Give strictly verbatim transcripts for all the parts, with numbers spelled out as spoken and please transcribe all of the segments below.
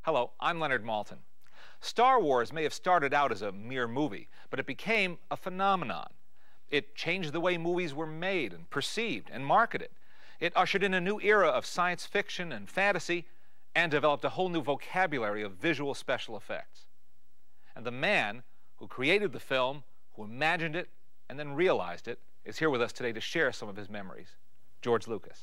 Hello, I'm Leonard Maltin. Star Wars may have started out as a mere movie, but it became a phenomenon. It changed the way movies were made and perceived and marketed. It ushered in a new era of science fiction and fantasy and developed a whole new vocabulary of visual special effects. And the man who created the film, who imagined it and then realized it, is here with us today to share some of his memories. George Lucas.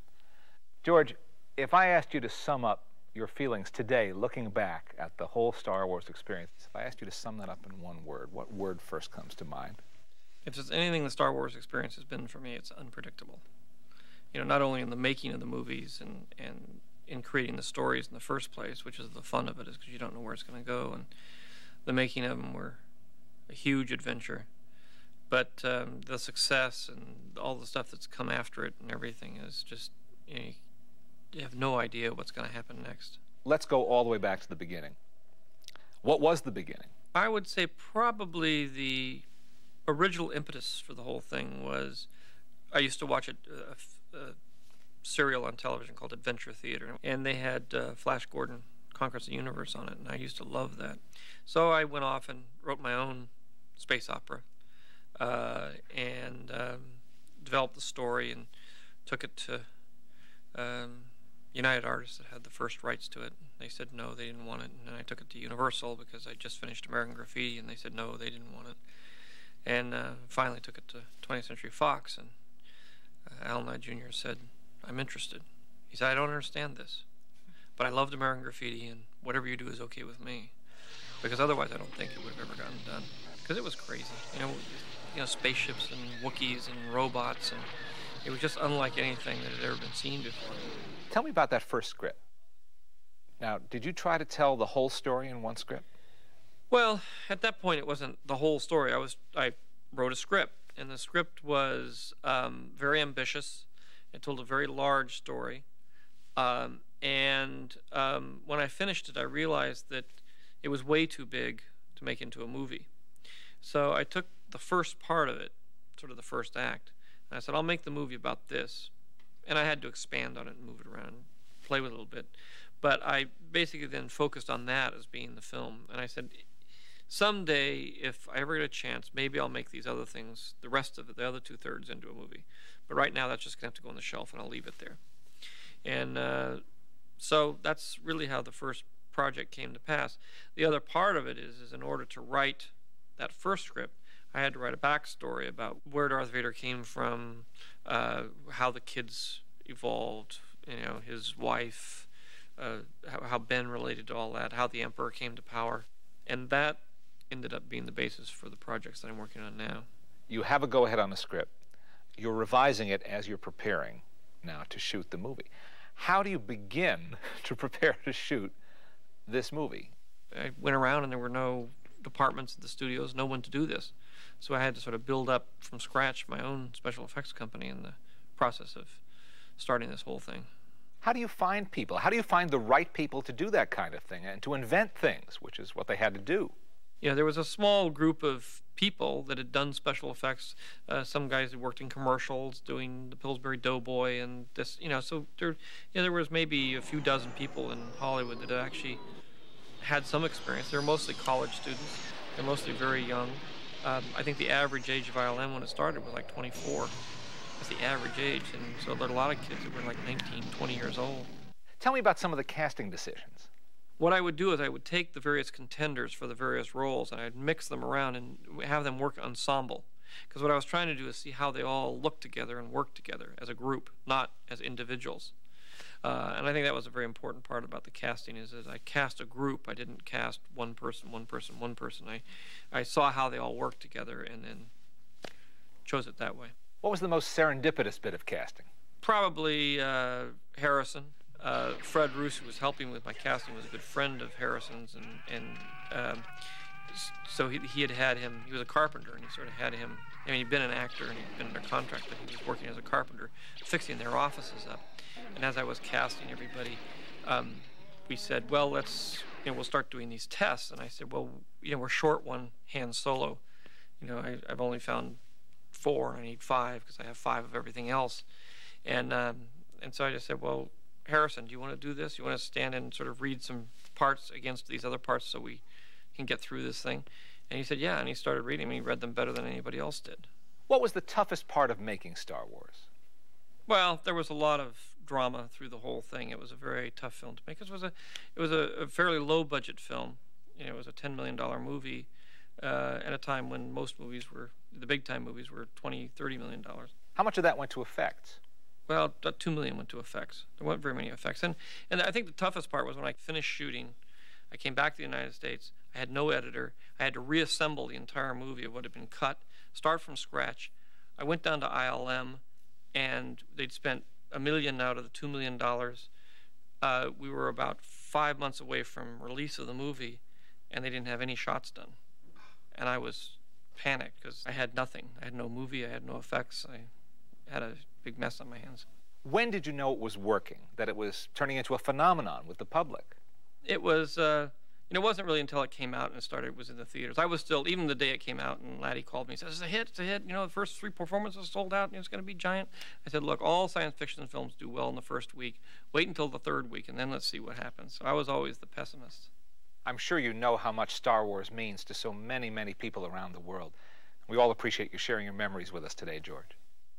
George, if I asked you to sum up your feelings today, looking back at the whole Star Wars experience, if I asked you to sum that up in one word, what word first comes to mind? If there's anything the Star Wars experience has been for me, it's unpredictable. You know, not only in the making of the movies and, and in creating the stories in the first place, which is the fun of it, is because you don't know where it's going to go, and the making of them were a huge adventure. But um, the success and all the stuff that's come after it and everything is just, you know, you have no idea what's going to happen next. Let's go all the way back to the beginning. What was the beginning? I would say probably the original impetus for the whole thing was, I used to watch a, a, a serial on television called Adventure Theater, and they had uh, Flash Gordon Conquers the Universe on it, and I used to love that. So I went off and wrote my own space opera, uh, and um, developed the story and took it to um, United Artists that had the first rights to it. They said no, they didn't want it, and then I took it to Universal because I just finished American Graffiti, and they said no, they didn't want it. And uh, finally took it to twentieth Century Fox, and uh, Al Nye Junior said, I'm interested. He said, I don't understand this, but I loved American Graffiti, and whatever you do is okay with me. Because otherwise I don't think it would have ever gotten done. Because it was crazy. You know, you know, spaceships and Wookiees and robots, and it was just unlike anything that had ever been seen before. Tell me about that first script. Now, did you try to tell the whole story in one script? Well, at that point, it wasn't the whole story. I was I wrote a script, and the script was um, very ambitious. It told a very large story, um, and um, when I finished it, I realized that it was way too big to make into a movie. So I took the first part of it, sort of the first act, and I said, I'll make the movie about this, and I had to expand on it and move it around, and play with it a little bit. But I basically then focused on that as being the film, and I said, someday, if I ever get a chance, maybe I'll make these other things, the rest of it, the other two-thirds, into a movie. But right now, that's just going to have to go on the shelf, and I'll leave it there. And uh, so that's really how the first project came to pass. The other part of it is, is in order to write that first script, I had to write a backstory about where Darth Vader came from, uh, how the kids evolved, you know, his wife, uh, how, how Ben related to all that, how the Emperor came to power. And that ended up being the basis for the projects that I'm working on now. You have a go-ahead on the script. You're revising it as you're preparing now to shoot the movie. How do you begin to prepare to shoot this movie? I went around and there were no departments at the studios, no one to do this. So I had to sort of build up from scratch my own special effects company in the process of starting this whole thing. How do you find people? How do you find the right people to do that kind of thing and to invent things, which is what they had to do? Yeah, there was a small group of people that had done special effects. Uh, some guys who worked in commercials doing the Pillsbury Doughboy and this, you know, so there, you know, there was maybe a few dozen people in Hollywood that actually had some experience. They were mostly college students. They're mostly very young. Um, I think the average age of I L M when it started was like twenty-four. That's the average age, and so there are a lot of kids that were like nineteen, twenty years old. Tell me about some of the casting decisions. What I would do is I would take the various contenders for the various roles and I'd mix them around and have them work ensemble. Because what I was trying to do is see how they all look together and work together as a group, not as individuals. Uh, and I think that was a very important part about the casting is that I cast a group. I didn't cast one person, one person, one person. I, I saw how they all worked together and then chose it that way. What was the most serendipitous bit of casting? Probably uh, Harrison. Uh, Fred Roos, who was helping with my casting, was a good friend of Harrison's, and, and um, so he, he had had him, he was a carpenter, and he sort of had him, I mean, he'd been an actor and he'd been under contract, but he was working as a carpenter, fixing their offices up. And as I was casting everybody, um, we said, well, let's, you know, we'll start doing these tests. And I said, well, you know, we're short one Han Solo. You know, I, I've only found four, and I need five because I have five of everything else. And, um, and so I just said, well, Harrison, do you want to do this? You want to stand in and sort of read some parts against these other parts so we can get through this thing? And he said, yeah, and he started reading them, and he read them better than anybody else did. What was the toughest part of making Star Wars? Well, there was a lot of drama through the whole thing. It was a very tough film to make. It was a, it was a, a fairly low-budget film. You know, it was a ten million dollar movie uh, at a time when most movies were, the big-time movies were twenty, thirty million dollars. How much of that went to effects? Well, two million went to effects. There weren't very many effects. And, and I think the toughest part was when I finished shooting, I came back to the United States, I had no editor, I had to reassemble the entire movie of what had been cut, start from scratch. I went down to I L M, and they'd spent a million out of the two million dollars. Uh, we were about five months away from release of the movie, and they didn't have any shots done. And I was panicked because I had nothing. I had no movie, I had no effects. I had a big mess on my hands. When did you know it was working, that it was turning into a phenomenon with the public? It was, uh, you know, it wasn't really until it came out and it started, it was in the theaters. I was still, even the day it came out, and Laddie called me and says, it's a hit, it's a hit. You know, the first three performances sold out, and it's going to be giant. I said, look, all science fiction films do well in the first week. Wait until the third week, and then let's see what happens. So I was always the pessimist. I'm sure you know how much Star Wars means to so many, many people around the world. We all appreciate you sharing your memories with us today, George.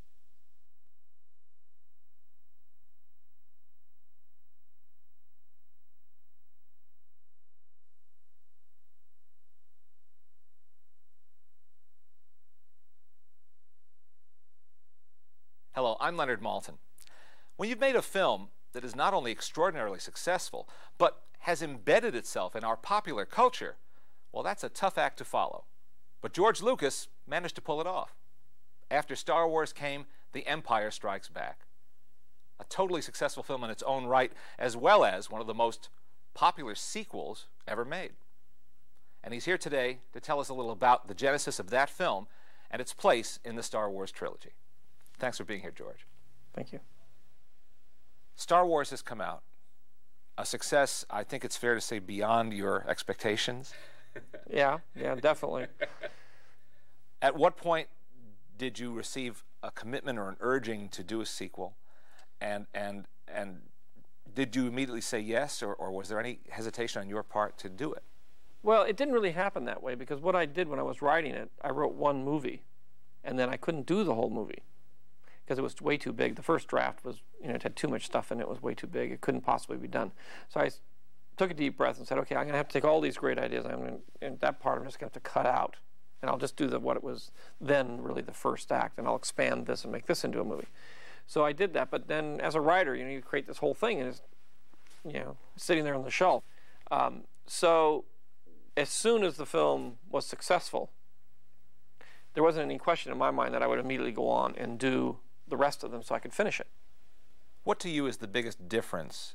Hello, I'm Leonard Maltin. When you've made a film that is not only extraordinarily successful, but has embedded itself in our popular culture, well, that's a tough act to follow. But George Lucas managed to pull it off. After Star Wars came The Empire Strikes Back, a totally successful film in its own right, as well as one of the most popular sequels ever made. And he's here today to tell us a little about the genesis of that film and its place in the Star Wars trilogy. Thanks for being here, George. Thank you. Star Wars has come out. A success, I think it's fair to say, beyond your expectations. Yeah, yeah, definitely. At what point did you receive a commitment or an urging to do a sequel? And, and, and did you immediately say yes, or, or was there any hesitation on your part to do it? Well, it didn't really happen that way, because what I did when I was writing it, I wrote one movie, and then I couldn't do the whole movie because it was way too big. The first draft was, you know, it had too much stuff in it, it was way too big. It couldn't possibly be done. So I took a deep breath and said, okay, I'm going to have to take all these great ideas, I'm going to, and that part I'm just going to have to cut out, and I'll just do the, what it was then really the first act, and I'll expand this and make this into a movie. So I did that, but then as a writer, you know, you create this whole thing, and it's, you know, sitting there on the shelf. Um, so as soon as the film was successful, there wasn't any question in my mind that I would immediately go on and do the rest of them so I could finish it. What to you is the biggest difference,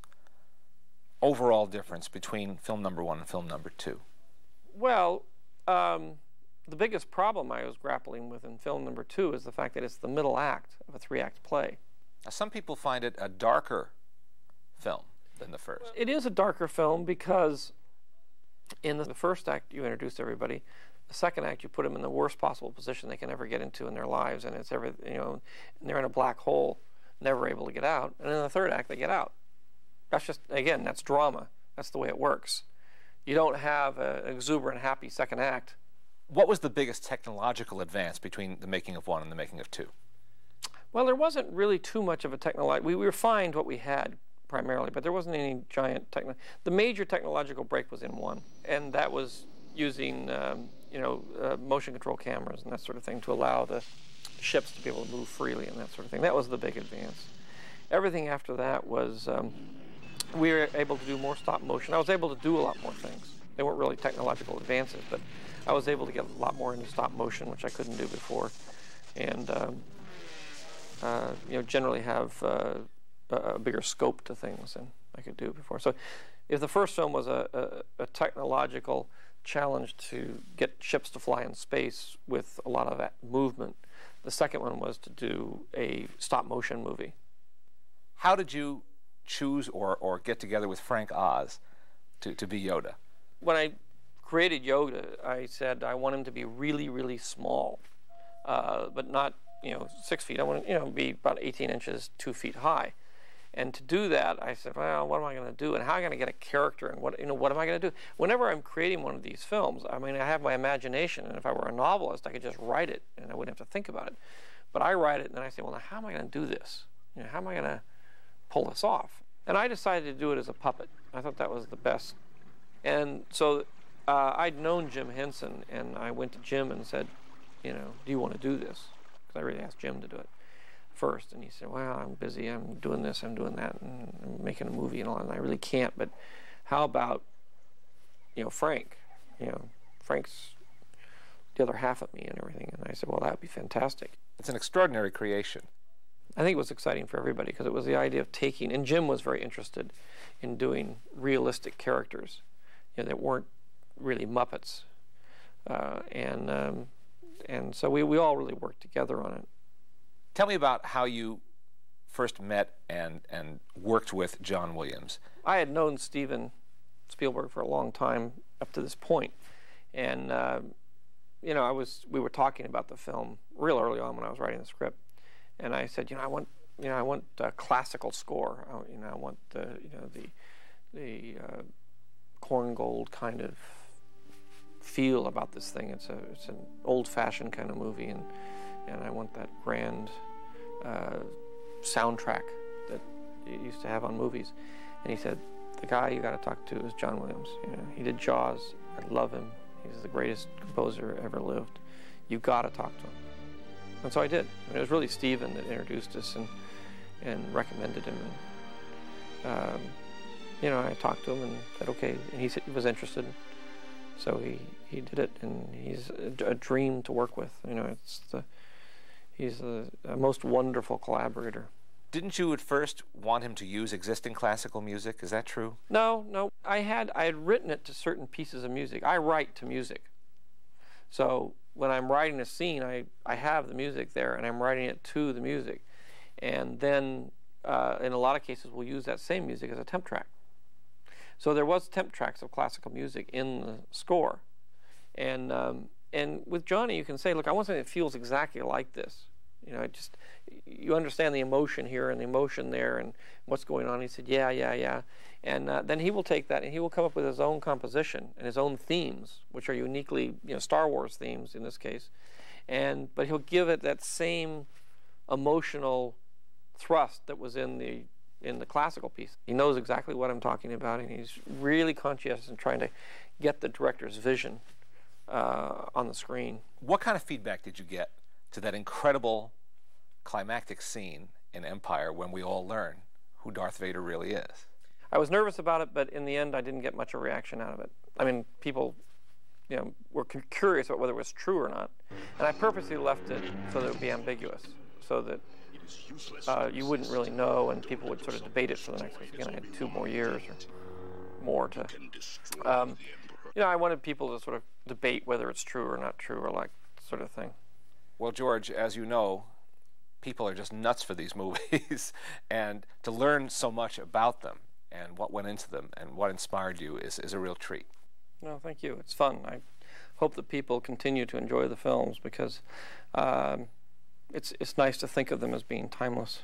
overall difference, between film number one and film number two? Well, um, the biggest problem I was grappling with in film number two is the fact that it's the middle act of a three-act play. Now, some people find it a darker film than the first. It is a darker film because in the first act you introduce everybody. The second act, you put them in the worst possible position they can ever get into in their lives, and it's every, you know, and they're in a black hole, never able to get out. And in the third act, they get out. That's just, again, that's drama. That's the way it works. You don't have an exuberant, happy second act. What was the biggest technological advance between the making of one and the making of two? Well, there wasn't really too much of a technology. We, we refined what we had primarily, but there wasn't any giant techno. The major technological break was in one, and that was using um, you know, uh, motion control cameras and that sort of thing to allow the ships to be able to move freely and that sort of thing. That was the big advance. Everything after that was, um, we were able to do more stop motion. I was able to do a lot more things. They weren't really technological advances, but I was able to get a lot more into stop motion, which I couldn't do before, and um, uh, you know, generally have uh, a, a bigger scope to things than I could do before. So if the first film was a, a, a technological challenge to get ships to fly in space with a lot of that movement, the second one was to do a stop motion movie. How did you choose or, or get together with Frank Oz to, to be Yoda? When I created Yoda, I said I want him to be really, really small, uh, but not, you know, six feet. I want him, you know, be about eighteen inches, two feet high. And to do that, I said, well, what am I going to do? And how am I going to get a character? And what, you know, what am I going to do? Whenever I'm creating one of these films, I mean, I have my imagination. And if I were a novelist, I could just write it, and I wouldn't have to think about it. But I write it, and then I say, well, now how am I going to do this? You know, how am I going to pull this off? And I decided to do it as a puppet. I thought that was the best. And so uh, I'd known Jim Henson, and I went to Jim and said, you know, do you want to do this? Because I really asked Jim to do it first. And he said, well, I'm busy, I'm doing this, I'm doing that, and I'm making a movie and all, and I really can't, but how about, you know, Frank? You know, Frank's the other half of me and everything. And I said, well, that would be fantastic. It's an extraordinary creation. I think it was exciting for everybody because it was the idea of taking, and Jim was very interested in doing realistic characters, you know, that weren't really Muppets. Uh, and um, and so we, we all really worked together on it. Tell me about how you first met and, and worked with John Williams. I had known Steven Spielberg for a long time up to this point. And, uh, you know, I was, we were talking about the film real early on when I was writing the script. And I said, you know, I want, you know, I want a classical score. I, you know, I want the, you know, the, the uh, corn gold kind of feel about this thing. It's a, it's an old-fashioned kind of movie, and and I want that grand uh, soundtrack that you used to have on movies. And he said, the guy you got to talk to is John Williams. You know, he did Jaws. I love him. He's the greatest composer ever lived. You got to talk to him. And so I did. And it was really Steven that introduced us and and recommended him. And um, you know, I talked to him and said, okay. And he said he was interested. So he he did it, and he's a, a dream to work with. You know, it's the he's a, a most wonderful collaborator. Didn't you at first want him to use existing classical music? Is that true? No, no. I had I had written it to certain pieces of music. I write to music. So when I'm writing a scene, I, I have the music there, and I'm writing it to the music. And then uh, in a lot of cases, we'll use that same music as a temp track. So there was temp tracks of classical music in the score. And um, and with Johnny, you can say, look, I want something that feels exactly like this. You know, it just, you understand the emotion here and the emotion there and what's going on. He said, yeah, yeah, yeah. And uh, then he will take that and he will come up with his own composition and his own themes, which are uniquely, you know, Star Wars themes in this case. And but he'll give it that same emotional thrust that was in the in the classical piece. He knows exactly what I'm talking about, and he's really conscientious in trying to get the director's vision uh, on the screen. What kind of feedback did you get to that incredible climactic scene in Empire when we all learn who Darth Vader really is? I was nervous about it, but in the end, I didn't get much of a reaction out of it. I mean, people, you know, were curious about whether it was true or not, and I purposely left it so that it would be ambiguous, so that uh, you wouldn't really know, and people would sort of debate it for the next week. Again, I had two more years or more to. Um, you know, I wanted people to sort of debate whether it's true or not true, or like sort of thing. Well, George, as you know, people are just nuts for these movies, and to learn so much about them and what went into them and what inspired you is, is a real treat. No, thank you. It's fun. I hope that people continue to enjoy the films because um, it's, it's nice to think of them as being timeless.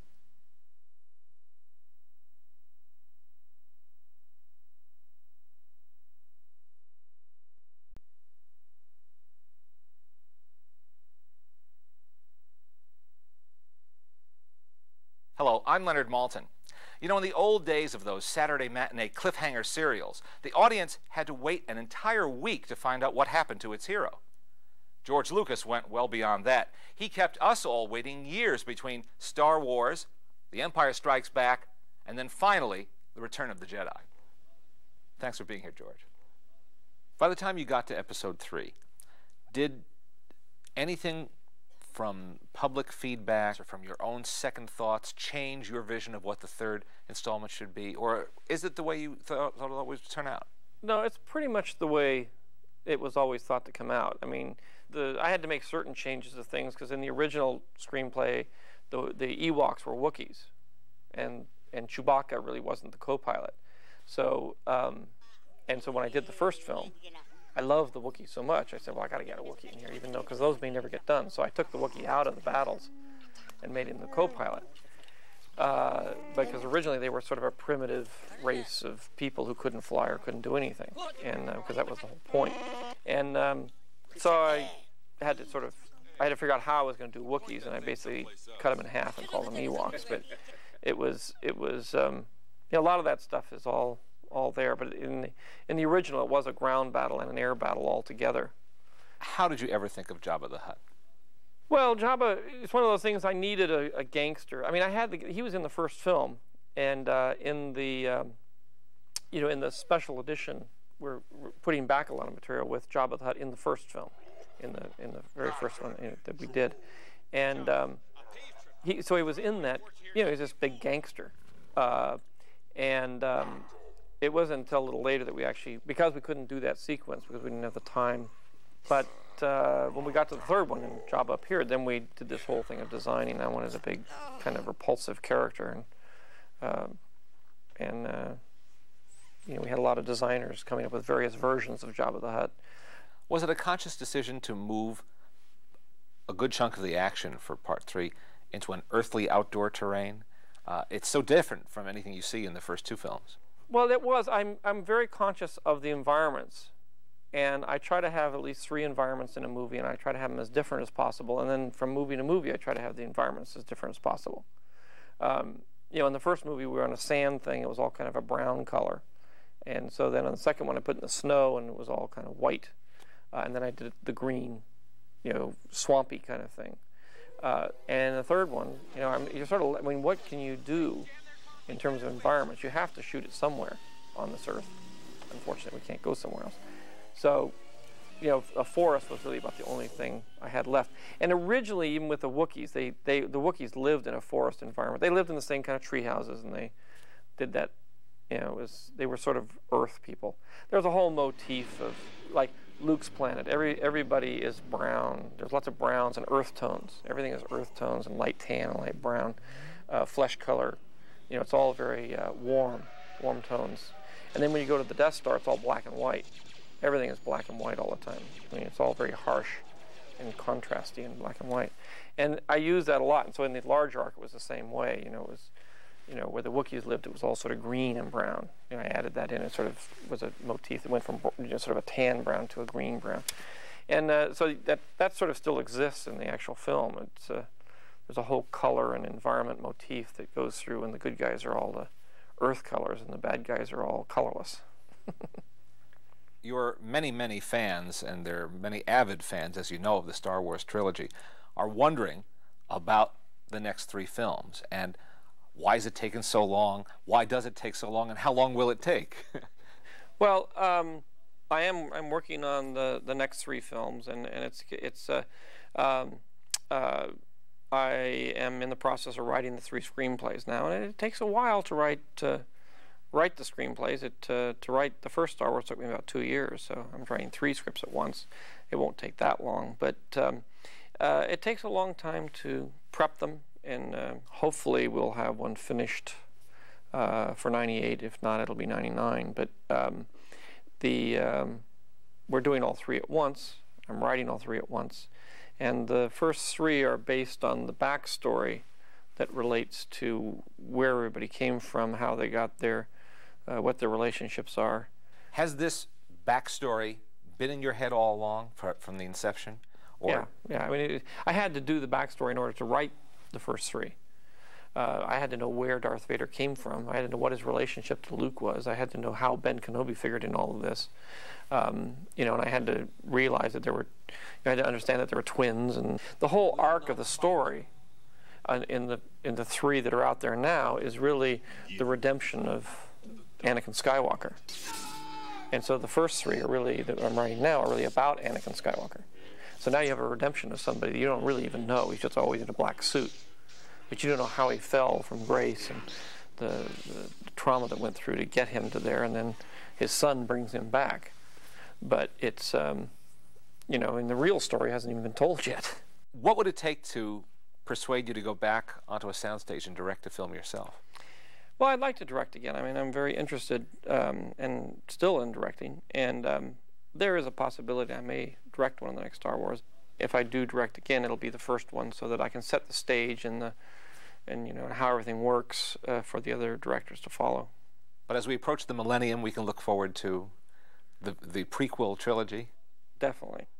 Hello, I'm Leonard Maltin. You know, in the old days of those Saturday matinee cliffhanger serials, the audience had to wait an entire week to find out what happened to its hero. George Lucas went well beyond that. He kept us all waiting years between Star Wars, The Empire Strikes Back, and then finally, The Return of the Jedi. Thanks for being here, George. By the time you got to episode three, did anything from public feedback or from your own second thoughts change your vision of what the third installment should be? Or is it the way you thought, thought it would turn out? No, it's pretty much the way it was always thought to come out. I mean, the, I had to make certain changes to things because in the original screenplay, the, the Ewoks were Wookiees, and, and Chewbacca really wasn't the co-pilot. So, um, and so when I did the first film, I loved the Wookiee so much, I said, well, I got to get a Wookiee in here, even though, because those may never get done. So I took the Wookiee out of the battles and made him the co-pilot. uh, because originally they were sort of a primitive race of people who couldn't fly or couldn't do anything, and because uh, that was the whole point. And um, so I had to sort of, I had to figure out how I was going to do Wookiees, and I basically cut them in half and called them Ewoks. But it was, it was, um, you know, a lot of that stuff is all, all there. But in the, in the original, it was a ground battle and an air battle all together. How did you ever think of Jabba the Hutt? Well, Jabba, it's one of those things. I needed a, a gangster. I mean, I had the, he was in the first film, and uh, in the, um, you know, in the special edition, we're, we're putting back a lot of material with Jabba the Hutt in the first film, in the in the very first one you know, that we did, and um, he so he was in that. You know, he's this big gangster, uh, and um, it wasn't until a little later that we actually, because we couldn't do that sequence because we didn't have the time, but. Uh, when we got to the third one and Jabba appeared, then we did this whole thing of designing. I wanted a big, kind of repulsive character, and uh, and uh, you know, we had a lot of designers coming up with various versions of Jabba the Hutt. Was it a conscious decision to move a good chunk of the action for Part Three into an earthly outdoor terrain? Uh, it's so different from anything you see in the first two films. Well, it was. I'm I'm very conscious of the environments. And I try to have at least three environments in a movie, and I try to have them as different as possible. And then from movie to movie, I try to have the environments as different as possible. Um, you know, in the first movie, we were on a sand thing. It was all kind of a brown color. And so then on the second one, I put in the snow, and it was all kind of white. Uh, and then I did the green, you know, swampy kind of thing. Uh, and the third one, you know, I'm, you're sort of, I mean, what can you do in terms of environments? You have to shoot it somewhere on this earth. Unfortunately, we can't go somewhere else. So, you know, a forest was really about the only thing I had left. And originally, even with the Wookiees, they, they, the Wookiees lived in a forest environment. They lived in the same kind of tree houses, and they did that, you know, it was, they were sort of earth people. There's a whole motif of, like, Luke's planet. Every, everybody is brown. There's lots of browns and earth tones. Everything is earth tones and light tan and light brown, uh, flesh color. You know, it's all very uh, warm, warm tones. And then when you go to the Death Star, it's all black and white. Everything is black and white all the time. I mean, it's all very harsh and contrasty in black and white. And I use that a lot. And so in the large arc, it was the same way. You know, it was, you know, where the Wookiees lived, it was all sort of green and brown. You know, I added that in. It sort of was a motif that went from, you know, sort of a tan brown to a green brown. And uh, so that that sort of still exists in the actual film. It's uh, there's a whole color and environment motif that goes through, and the good guys are all the earth colors, and the bad guys are all colorless. Your many, many fans, and there are many avid fans, as you know, of the Star Wars trilogy, are wondering about the next three films. And why is it taking so long? Why does it take so long? And how long will it take? Well, um, I am I'm working on the, the next three films, and, and it's, it's uh, um, uh, I am in the process of writing the three screenplays now, and it takes a while to write uh, write the screenplays. It uh, to write the first Star Wars took me about two years, so I'm writing three scripts at once. It won't take that long, but um, uh, it takes a long time to prep them, and uh, hopefully we'll have one finished uh, for ninety-eight. If not, it'll be ninety-nine. But um, the um, we're doing all three at once. I'm writing all three at once, and the first three are based on the backstory that relates to where everybody came from, how they got there, Uh, what their relationships are. Has this backstory been in your head all along for, from the inception? Or? Yeah, yeah. I mean, it, I had to do the backstory in order to write the first three. Uh, I had to know where Darth Vader came from. I had to know what his relationship to Luke was. I had to know how Ben Kenobi figured in all of this. Um, you know, and I had to realize that there were, I had to understand that there were twins, and the whole arc of the story uh, in the in the three that are out there now is really the redemption of Anakin Skywalker. And so the first three are really, that I'm writing now, are really about Anakin Skywalker. So now you have a redemption of somebody that you don't really even know. He's just always in a black suit. But you don't know how he fell from grace and the, the, the trauma that went through to get him to there, and then his son brings him back. But it's, um, you know, and the real story hasn't even been told yet. What would it take to persuade you to go back onto a soundstage and direct a film yourself? Well, I'd like to direct again. I mean, I'm very interested um, and still in directing, and um, there is a possibility I may direct one of the next Star Wars. If I do direct again, it'll be the first one, so that I can set the stage and the and you know how everything works uh, for the other directors to follow. But as we approach the millennium, we can look forward to the, the prequel trilogy. Definitely.